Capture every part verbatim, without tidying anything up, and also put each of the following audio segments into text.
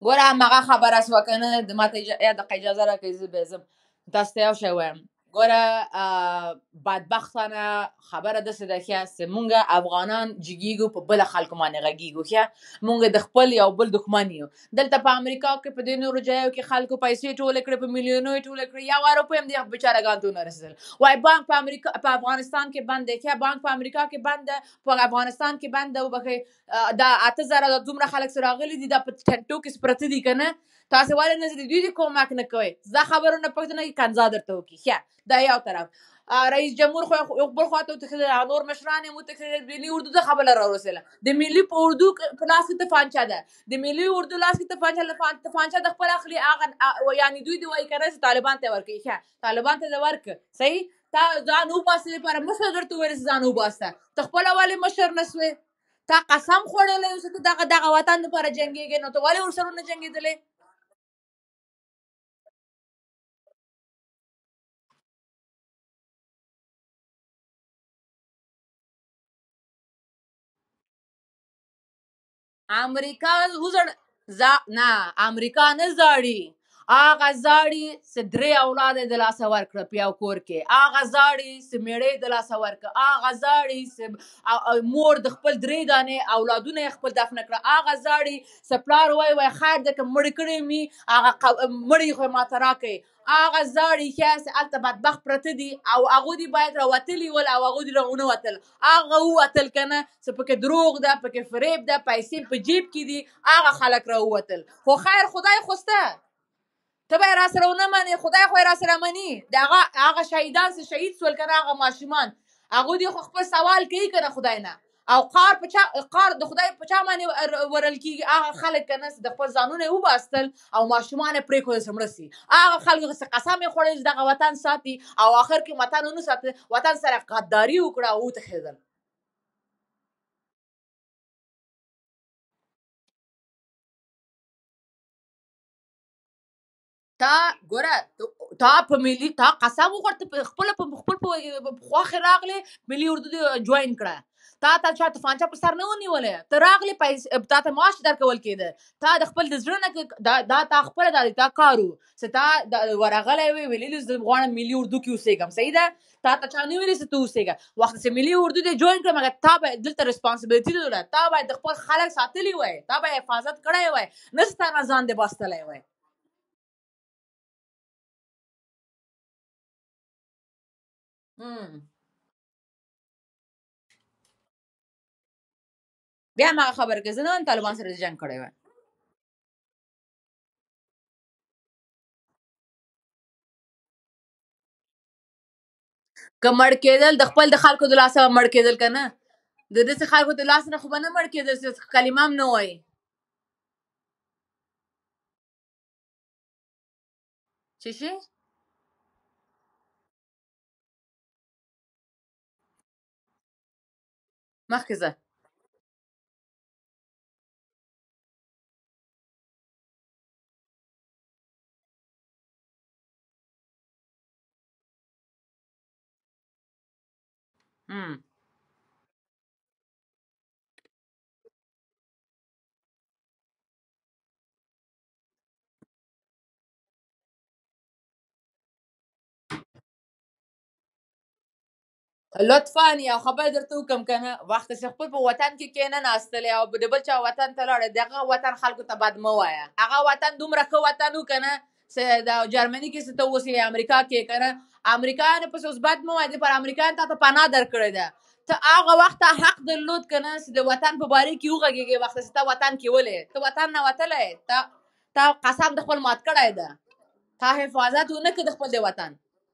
ګوره همغه خبره شوه که نه د ماته یا دقیقه اجازه راکړئ زه بیا ځم تاسو ته یو شی وایم ګوره بدبختانه خبره داسې ده ښه چې مونږ افغانان جګیږو په بله خلکو باندې غږیږو ښه مونږ د خپل یو بل دښمن یو دلته په امریکا کې په دې نورو ځایو کې خلکو پیسې ټولې کړې په میلیونو یې ټولې کړې یو روپۍ هم دې بېچارهګانو ته ونه رسېدل وایي بانک په امریکا په افغانستان کې بند دی ښه بانک په امریکا کې بند ده په افغانستان کې بند ده وبښئ دا اته زره دا دومره خلک چې راغلي دي دا په ټنټو کې پراته دي که نه تاسې ولې نه د دوی د کومک نه کوئ زه خبرو نه پوښتنه کوي کنځا درته وکړي ښه دا یو طرف رئیس جمهور خو بل خوا ته وتښتېدل نور مشران یې هم وتښتېدل ملي اردو ته خبره راورسېدله د ملي په اردو په لاس کې تفانچه ده د ملي اردو لاس کې تفانچه تفانچه د خپل اخلي هغه یعنې دوی دې وایي که نه طالبان ته یې ورکوي ښه طالبان ته دې ورکړه صحیح تا ځان وباسې لپاره مشر درته وویل چې ځان وباسه ته خپله ولې مشر نه سوې تا قسم خوړلی اوس ته دغه دغه وطن لپاره جنګېږې نو ته ولې ورسره ونه جنګېدلې امریکا وزړ زا نه امریکا نه زاړي هغه زاړي چې درې اولاد یې د لاسه ورکړه په یو کور کې هغه زاړي چې مېړه یې د لاسه ورکړه هغه زاړي چې مور د خپل درې دانې اولادونه یې خپل دفنه کړه هغه زاړي چې پلار وایي وایي خیر دی که مړ کړی مي هغه مړی خو یې ماته راکړئ هغه زاړي ښه چې هلته بدبخت پراته دي او هغوی دې باید راوتلي ول او هغوی دې راونه وتل هغه ووتل که نه چې پکې دروغ ده پکې فریب ده پیسې په جیب کې دي هغه خلک راووتل خو خیر خدای خو شته ته به یې راسره ونه منې خدای خو یې راسره مني د هغه هغه شهیدان چې شهید شول که نه هغه ماشومان هغوی دې خو خپل سوال کوي که نه خدای نه او قار په چا قار د خدای په چا باندې ورل کېږي هغه خلک که نه د خپل ځانونه یې وباستل او ماشومان یې پرېښودل چې مړه سي هغه خلکو چې قسم یې خوړل چې دغه وطن ساتي او آخر کې وطن ونه ساته وطن سره غداري وکړه او وتښتېدل تا ګوره تا په ملي تا قسم وخوړ ته خپله په خپل په خواښې راغلې ملي اردو دې جوین کړه تا ته چا توفانچه په سر نه ونیولې ته راغلې پیسې تا ته معاش درکول کېده تا د خپل د زړه نه دا دا تا خپله دا تا کار و چې تا ورغلی وې ویلي زه غواړم ملي اردو کې اوسېږم صحیح ده تا ته چا نه ویلي چې ته اوسېږه وخت چې ملي اردو دې جوین کړه مګر تا به دلته ریسپانسبلیټي درلوده تا باید د خپل خلک ساتلي وای تا به حفاظت کړی وای نه چې تا نه ځان دې باستلی وای بیا هم هغه خبره کوي زه نه وایم طالبان سره جنګ کړی وای که مړ کېدل د خپل د خلکو د لاسه مړ کېدل که نه د داسې خلکو د لاس نه خو به نه مړ کېدل چې کلمه هم نه وایي چې شي مخکې ځه لطفا یو خبر درته وکړم که نه وخت چې خپل په وطن کې کېنه ناستلی او د بل چا وطن ته لاړې د هغه وطن خلکو ته بد مه وایه هغه وطن دومره ښه وطن و که نه چې د جرمني کې چې ته اوسې امریکا کې که نه امریکایانو پسې اوس بد مه وایه دې پر امریکایانو تا ته پناه درکړې ده ته هغه وخت حق درلود که نه چې د وطن په باره کې وغږېږې وخت چې ته وطن کې ولې ته وطن نه وتلی تا تا قسم د خپل مات کړی ده تا حفاظت ونه کړ د خپل د وطن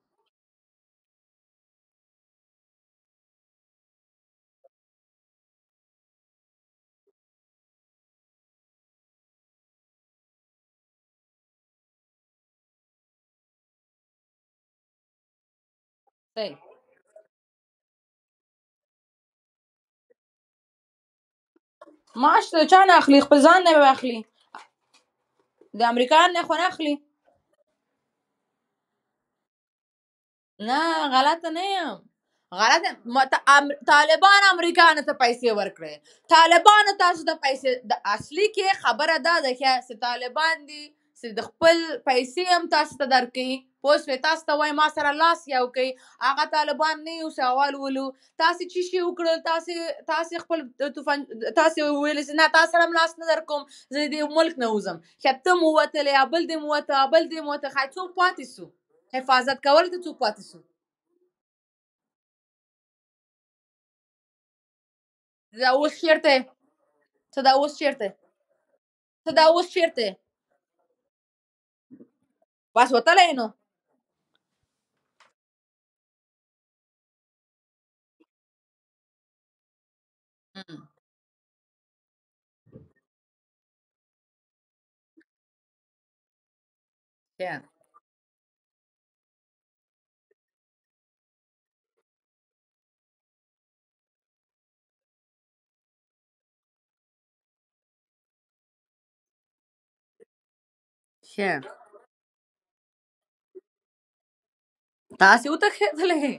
صحیح معاش د چا نه اخلي خپل ځان نه به اخلي د امریکایانو نه خو نه اخلي نه غلطه نه یم غلط مت... ام... طالبان امریکا ته پیسې ورکړي طالبان تاسو ته پیسې د اصلي کې خبره ده د چې طالبان دي چې د خپل پیسې هم تاسو ته درکړي پوه شوې تاسو ته وایي ما سره لاس یو کوي هغه طالبان نه یو سوال ولو تاسو چې شي وکړل تاسو تاسو خپل توفن تاسو ویل چې نه تاسو سره لاس نه در کوم زه دې ملک نه وزم خته مو وتل یا بل دې مو وته بل دې مو وته خاصو پاتې سو حفاظت کول ته څوک پاتې سو دا اوس چیرته ته دا اوس چیرته ته دا اوس چیرته بس وتلی نو ام. ښه ښه تاسې وتښتېدلې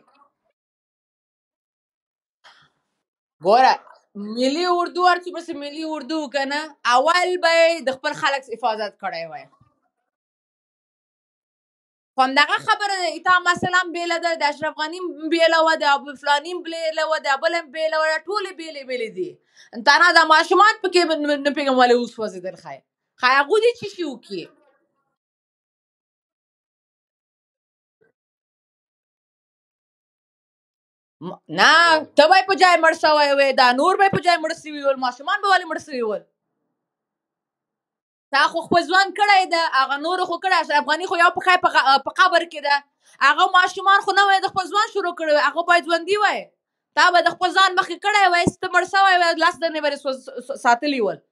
ګوره ملي اردو هر څومره چې ملي اردو کنه اول به یې د خپل خلک حفاظت کړی وای خو همدغه خبره ده تا مثلا بېله ده د اشرف غني بېله وه د ابو فلاني بېله وه د بل هم بېله وه ټولې بېلې بېلې دي تنها د ماشومان پکې نه پوهېږم ولې وسوځېدل ښایي ښایي هغوی دې څه شي وکړي نه ته به یې په ځای مړ سوی وې دا نور به یې په ځای مړه سوي ول ماشومان به ولې مړه سوي ول تا خو خپل ځوان کړی ده هغه نورو خو کړی اشرف غني خو یو پښی په قبر کې ده هغه ماشومان خو نه وای د خپل ځوان شروع کړی وای هغه باید ژوندي وای تا به د خپل ځان مخکې کړی وای چې ته مړ سوی وای لاس درنې به ساتلي ول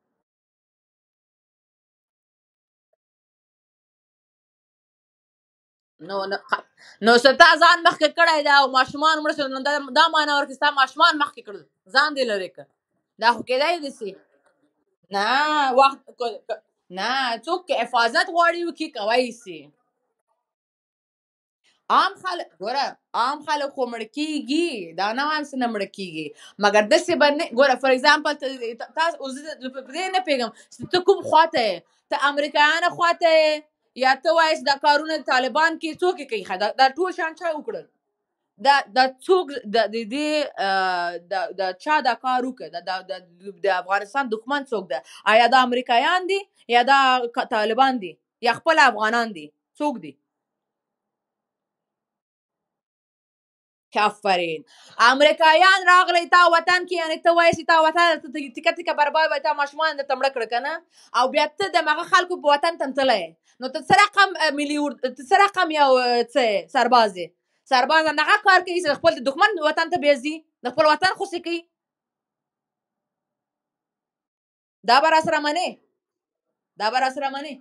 نو نو چې تا ځان مخکې کړی ده او ماشومان مړه شول نو دا معنا ورکړي ستا ماشومان مخکې کړل ځان دې لرې کړ دا خو کېدای داسې نه وخت نه څوک که حفاظت غواړي وکړي کولی شي عام خلک ګوره عام خلک خو مړه کېږي دا نه وایم چې نه مړه کېږي مګر داسې به نه ګوره فار اگزامپل تاسو اوس زه په دې نه پوهېږم چې ته کوم خواته یې ته امریکایانو خواته یې یا ته وایې چې دا کارونه طالبان کې څوک یې کوي ښه دا ټول شیان چا وکړل دا دا څوک د دې د چا دا کار وکړ د افغانستان دښمن څوک ده آیا دا امریکایان دي یا دا طالبان دي یا خپل افغانان دي څوک دي آفرین امریکایان راغلی تا وطن کې یعنی ته وایې چې تا وطن تیکه تیکه برباد وای تا ماشومان درته مړه کړه که نه او بیا ته د هغه خلکو په وطن ته تللی نو ته څه رقم ملي ته څه رقم یو څه سرباز یې سرباز همدغه کار کوي چې خپل دښمن وطن ته بیا ځي د خپل وطن خوسې کوي دا به راسره منې دا به راسره منې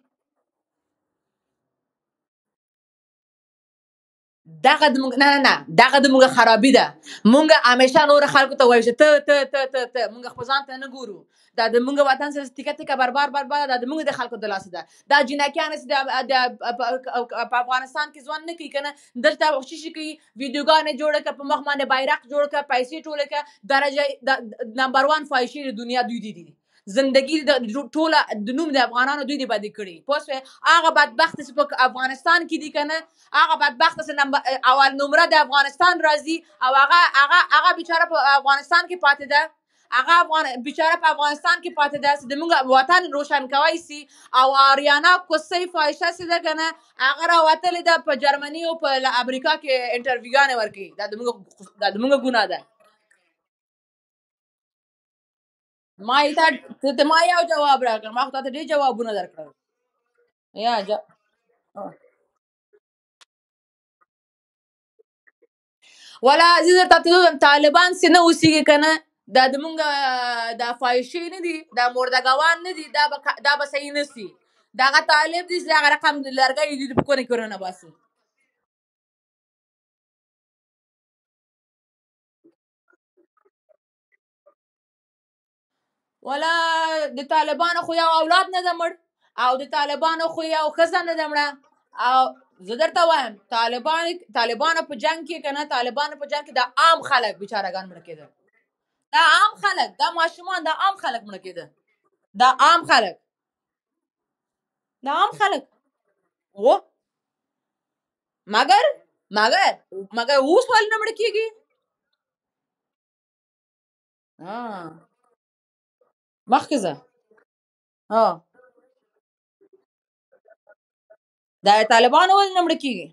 دغه د مونږ نه نه نه دغه د مونږ خرابي ده مونږ همیشه نور خلکو ته وایو چې ته ته ته ته ته مونږ خپل ځان ته نه ګورو دا د مونږ وطن سره تیکه تیکه برباد برباد دا د مونږ د خلکو د لاسه ده دا جنکیان چې په افغانستان کې ځوان نه کوي که نه دلته کوشش کوي ویډیوګانې جوړه کړه په مخ باندې بیرغ جوړ کړه پیسې ټوله کړه درجه نمبر وان فایشي د دنیا دوی دي دي زندگی د ټوله د نوم د افغانانو دوی دی باندې کړي پوه شوې هغه بدبخت چې په افغانستان کې دي که نه هغه بدبخت چې اول نمره د افغانستان راځي او هغه هغه هغه بیچاره په افغانستان کې پاتې ده هغه افغان بیچاره په افغانستان کې پاتې ده چې د موږ وطن روشن کوی سي او آریانا کوسۍ فایشه چې ده که نه هغه راوتلې ده په جرمني او په امریکا کې انټرویوګانې ورکوي دا د موږ دا د موږ ګناه ده ما یې ته ما یو جواب راکړ ما خو تا ته ډېر جوابونه درکړل یا جا... ولا زه درته ته طالبان چې نه اوسېږي که نه دا زمونږ دا فایشي نه دي دا مردګوان نه دي دا به دا به صحیح نه سي دغه طالب دي چې دغه رقم لرګی دي په کونه کې ورنه باسي ولا د طالبانو خو یو اولاد نه ده مړ او د طالبانو خو یو ښځه نه ده مړه او زه درته وایم طالبان طالبان په جنگ کې کنه طالبان په جنگ کې د عام خلک بیچارهګان مړه کېده دا عام خلک دا ماشومان دا عام خلک مړه کېده دا عام خلک دا عام خلک و مگر مگر مگر اوس ولې نه مړه کېږي مخکې ځه دا طالبان ولې نه مړه کېږي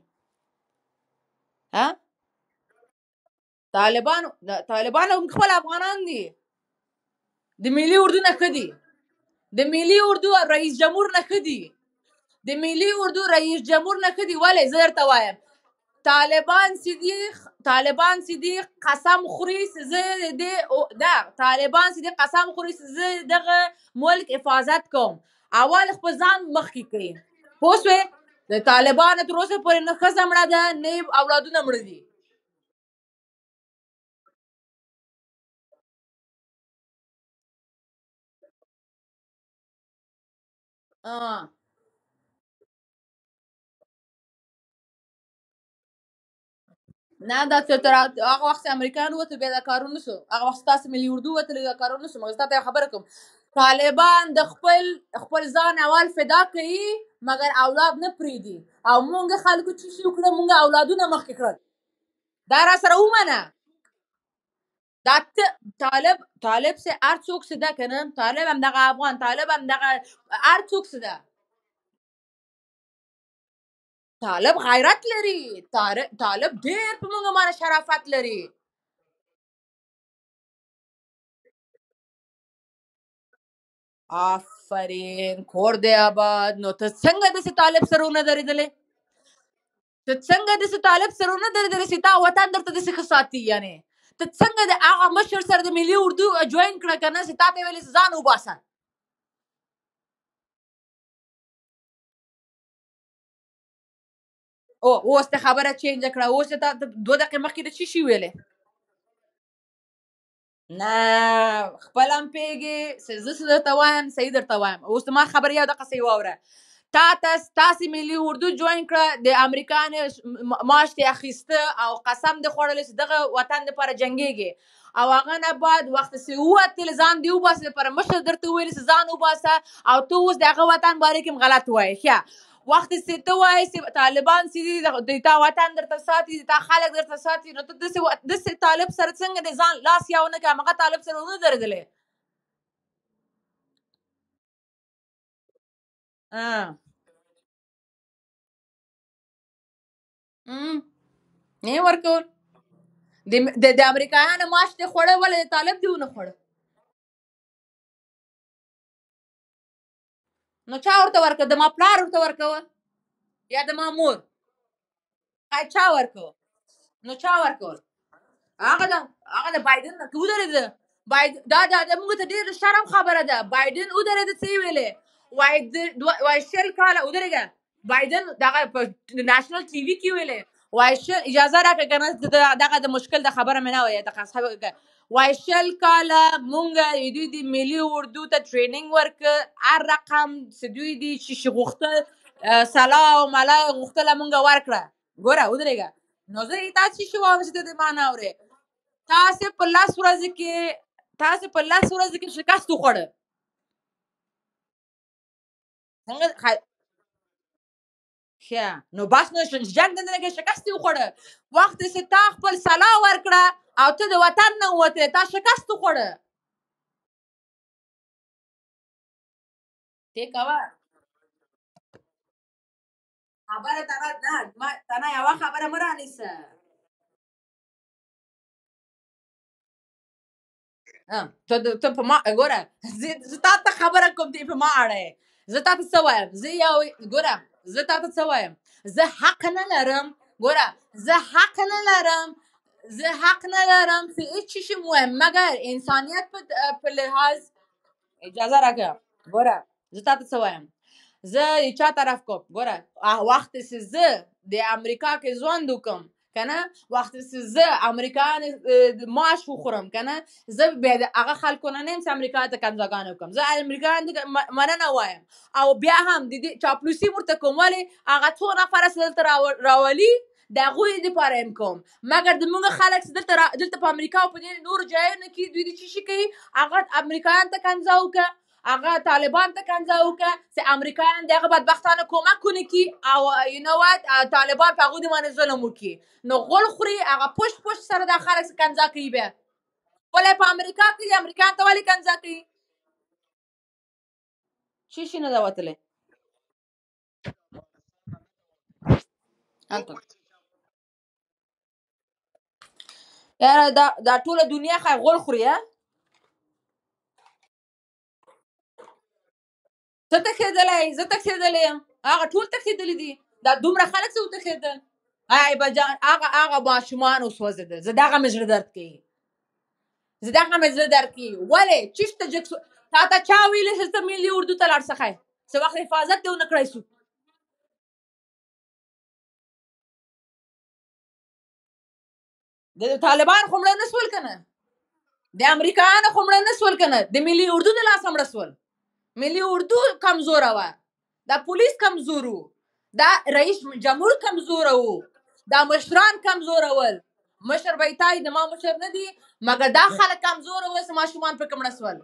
طالبان طالبان خپل افغانان دي د ملي اردو نه ښه دي د ملي اردو رئیس جمهور نه ښه دي د ملي اردو رئیس جمهور نه ښه دي ولې زه درته وایم طالبان صدیق طالبان صدیق قسم خوري زه د دا طالبان صدیق قسم خوري زه دغه ملک حفاظت کوم اول خپل ځان مخکې کوي پوه شوې د طالبانو تر اوسه پورې نه ښځه مړه ده نه اولادونه مړه دي نه دا چې تر هغه وخت امریکایان وته بیا دا کارونه نشو هغه وخت تاسو ملي اردو وته دا کارونه نشو مګر تاسو خبره کوم طالبان د خپل خپل ځان اول فدا کوي مګر اولاد نه پریدي او مونږ خلکو چې شو کړه مونږ اولادونه مخکې کړل دا را سره ومنه دا طالب طالب سه هر څوک څه ده کنه طالب هم دغه افغان طالب هم دغه هر څوک څه ده طالب غیرت لري طالب ډېر په موږ باندې شرافت لري آفرین کور دی آباد نو ته څنګه داسې طالب سره ونه درېدلې ته څنګه داسې طالب سره ونه درېدلې چې تا وطن درته داسې ښه ساتي یعنې ته څنګه د هغه مشر سره د ملي اردو جوین کړه که نه چې تا ته یې ویلې ځان وباسه او اوس ته خبره چینج کړه اوس ته دوه دقیقې مخکې د څه شي ویلې نه خپل هم پیږي زه څه درته وایم صحیح درته وایم اوس ما خبره یو دقیقه صحیح واوره تا تاسو تاسې ملي اردو جوین کړه د امریکا نه معاش دې اخیسته او قسم دې خوړلی چې دغه وطن دپاره جنګېږي او هغه نه بعد وخت چې ووتل ځان دې وباسه دپاره مشر درته وویل چې ځان وباسه او ته اوس د هغه وطن باره کې هم غلط وایې ښه وخت چې ته وایې چې طالبان چې دي د تا وطن درته ساتي د تا خلک درته ساتي نو ته داسې طالب سره څنګه د ځان لاس یو نه کړه همغه طالب سره ونه درېدلې نه ورکول د امریکایانو معاش دې خوړه ولې د طالب دې ونه خوړه نو چا ورته ورکړه د ما پلار ورته ورکوه یا د ما مور چا ورکوه نو چا ورکول هغه د هغه د بایدن نه ودرېده دا دا د موږ ته ډېر شرم خبره ده بایدن ودرېده څه یې ویلې وایي شل کاله ودرېږه بایدن دغه په ناشنل ټي وي کې ویلې وایي شل اجازه راکړه که نه دغه د مشکل د خبره مې نه وایي دغه وایي شل کاله مونږ دوی د ملي اردو ته ټریننګ ورکړه هر رقم چې دوی دي چې شي غوښتل سلا او ملا یې غوښتله مونږ ورکړه ګوره ودرېږه نو زه تا څه شي وایم چې ته د ما نه اورې تاسې په لس ورځې کې تاسې په لس ورځې کې شکست وخوړه څنګه ښه نو بس نو جنګ دنده کې شکست یې وخوړه وخت چې تا خپل سلا ورکړه او ته د وطن نه ووتې تا شکست وخوړه ته کوه خبره ته نه یوه خبره مه رانیسه ته په ما ګوره زه تا ته خبره کوم ته په ما اړه یې زه تا ته څه وایم زه یو ګوره زه تا ته څه وایم زه حق نه لرم ګوره زه حق نه لرم زه حق نه لرم چې هیڅ شي مهم مګر انسانیت په لحاظ اجازه راکړه ګوره زه تا ته څه وایم زه چا طرف کوم ګوره وخت چې زه د امریکا کې ژوند وکړم کنه وخت چې زه امریکایان معاش وخورم کنه زه بیا د هغه خلکو نه نیم چې امریکا ته کنځاګانې وکړم زه امریکایان ته مننه وایم او بیا هم د دې چاپلوسي ورته کوم ولې هغه څو نفره چې دلته راولي د هغوی دپاره یم کوم مګر زموږ خلک چې دلته دلته په امریکا او په دې نورو ځایونو کې دوی د څه شي کوي هغه امریکایان ته کنځا وکړه هغه طالبان ته کنځا وکړه چې امریکایان د هغه بدبختانو کومک ونه کړي او یو نو وات طالبان په هغوی باندې ظلم وکړي نو غول خوري هغه پشت پشت سره دا خلک کنځا کوي بیا ولې په امریکا کې امریکایان ته ولې کنځا کوي څه شي نه ده وتلی یاره دا دا ټوله دنیا خای غول خوري ته تښتېدلی زه تښتېدلی یم هغه ټول تښتېدلي دي دا دومره خلک څه وتښتېدل ای بجان هغه هغه ماشومان وسوځېدل زه دغه مې زړه درد کوي زه دغه مې زړه درد کوي ولې چېرته جګ سو تا ته چا ویلي چې ته ملي اردو ته لاړ څخی څه وخت حفاظت دې ونه کړی سو د طالبان خو مړه نه سول که نه د امریکایانو خو مړه نه سول که نه د ملي اردو د لاسه مړه سول ملي اردو کمزوره وه دا پولیس کمزور وو دا رئیس جمهور کمزوره وو دا مشران کمزوره ول مشر به تای د ما مشر نه دي مګر دا خلک کمزوره وو چې ماشومان پکې مړه سول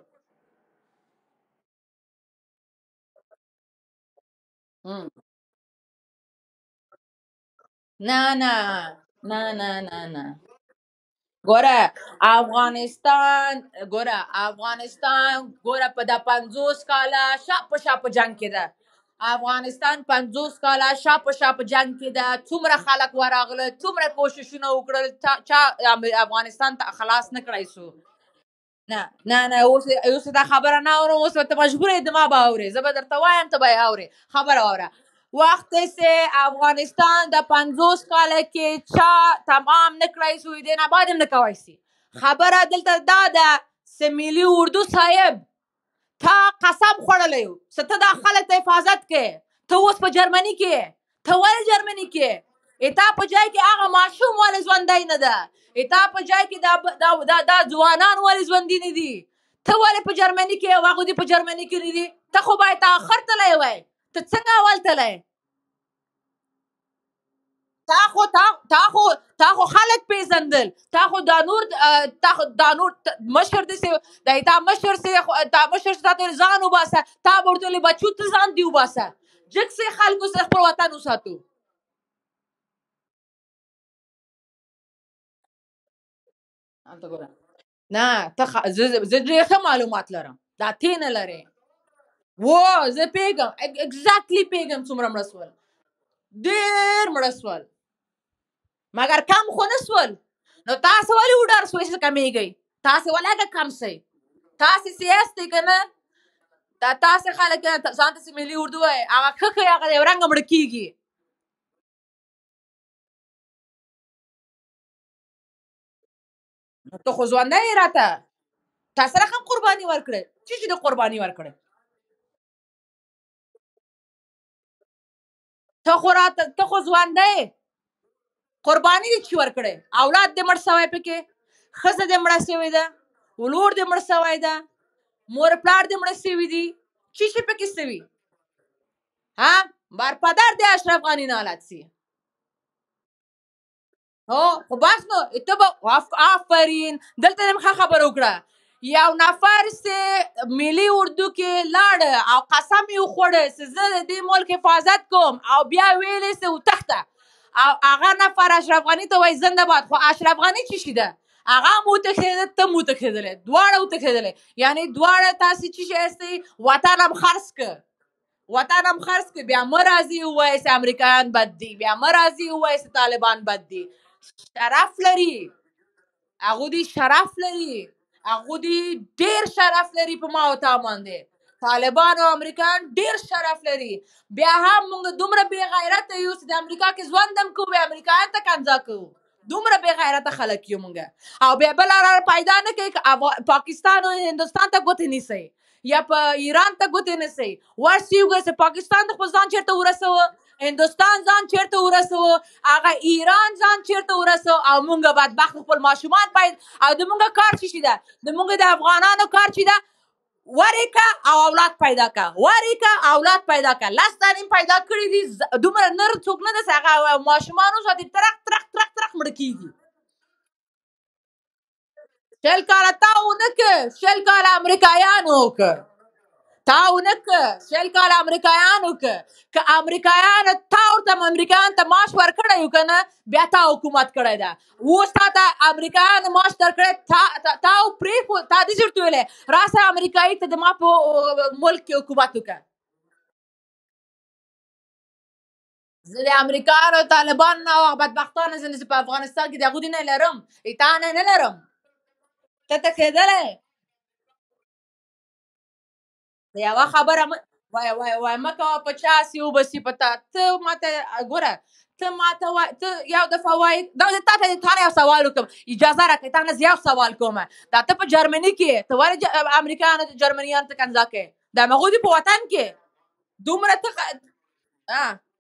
نه نه نه نه نه نه ګوره افغانستان ګوره افغانستان ګوره په دا پنځوس کاله شا په شا په جنګ کې ده افغانستان پنځوس کاله شا په شا په جنګ کې ده څومره خلک ورغله څومره کوششونه وکړل چا افغانستان ته خلاص نه کړی سو نه نه نه اوس اوس دا خبره نه اورم اوس ته مجبور یې د ما به اورې زه به درته وایم ته به یې اورې خبره واوره وقت سے افغانستان د پنځوس کاله کې چا تمام نه کړی سو دې نه بعد هم نه کوی سي خبره دلته دا ده چې ملي اردو صاحب تا قسم خوړلی و چې ته دا خلک ته حفاظت کې ته اوس په جرمني کې ته ولې جرمني کې اتا په جای کې هغه ماشوم ولې ژوندی نه ده اتا په جای کې دا دا دا, دا ځوانان ولې ژوندي نه دي ته ولې په جرمني کې او هغوی دې په جرمني کې نه دي ته خو باید تاخر تللی وای ته څنګه اول تللی تا خو تا تا خو تا خو خلک پیژندل تا خو دا نور تا خو دا نور مشر دې دا تا مشر سي تا مشر سي ته ځان وباسه تا ورته بچو ته ځان دی وباسه جګ سي خلکو سره خپل وطن وساتو انت ګوره نه ته زه ډېر ښه معلومات لرم دا تی نه لرې و زه پیږم اګزاکټلی پیږم څومره مړه سول ډېر مړه سول مګر کم خو نه سول نو تاسو ولې وډار سوئ چې کمیږئ تاسو ولې کم سئ تاسو سیاستئ که نه دا تاسو خلک ځان ته ملي اردو وایي هغه ښه ښه هغه یو رنګه مړه کېږي ته خو ژوندی یې راته تا سره هم قرباني ورکړې څه چې د قرباني ورکړې ته خو راته ته خو ژوندی قرباني دې چې ورکړې اولاد دې مړ سوی پکې ښځه دې مړه سوې ده ولور دې مړ سوی ده مور پلار دې مړه سوي دي څه شي پکې سوي ها برپدر دې اشرف غني نالت سي هو خو بس نو ته به آفرین دلته دې ښه خبره وکړه یو نفر سي ملي اردو کې لاړ او قسم یې وخوړه چې زه د دې ملک حفاظت کوم او بیا ویلې چې وتښته او هغه نفر اشرف غني ته وایي زنده باد خو اشرف غني څه شي ده هغه هم وتښتېده ته هم وتښتېدلی دواړه وتښتېدلی یعنې دواړه تاسې څه شی هستئ وطن هم خرڅ که وطن هم خرڅ که بیا مه راځي ووایئ چې امریکایان بد دي بیا مه راځي ووایئ چې طالبان بد دي شرف لري هغوی دې شرف لري هغوی دې ډېر شرف لري په ما او تا باندې طالبان او امریکایان ډېر شرف لري بیا هم موږ دومره بې غیرته یو چې د امریکا کې ژوند هم کوو بیا امریکایانو ته کنځا کوو دومره بې غیرته خلک یو موږ او بیا بله لاره پیدا نه کوي که پاکستان او هندوستان ته ګوتې نیسئ یا په ایران ته ګوتې نیسئ ورسئ وګورئ چې پاکستان ته خپل ځان چېرته ورسوه هندوستان ځان چیرته ورسو، هغه ایران ځان چیرته ورسو، او مونږ بدبخت خپل ماشومان باید او د مونږ کار څه ده، د مونږ د افغانانو کار چې ده وریکه او اولاد پیدا کا، وریکه اولاد پیدا کا. لاس تعلیم پیدا کړی دي دومره نر څوک نه ده هغه ماشومان اوس دي ترق ترق ترق ترق مړه کیږي. شل کاله تا ونه که، شل کاله امریکایانو وکړه، تا ونه که، شل کاله امریکایانو که که امریکایانو تا ورته امریکایانو ته معاش ورکړی و که نه بیا تا حکومت کړی ده. اوس تا ته امریکایانو معاش درکړی، تا تا پرېښود، تا داسې ورته ویلی راسه امریکایي ته د ما په ملک کې حکومت وکړه. زه د امریکایانو طالبان او بدبختانو زه په افغانستان کې د هغوی نه لرم، تا نه نه لرم. ته تښتېدلی د یوه خبره م وای وای وای مه کوه په چا هسې وبسي په تا. ته ماته ګوره، ته ماته وایه، ته یو دفعه وایې دا تا ته تا نه یو سوال وکړم، اجازه راکړې تا نه زه یو سوال کوم. دا ته په جرمني کې ته ولې امریکایانو ته جرمنیانو ته کنځا کوې؟ د هغوی په وطن کې دومره ته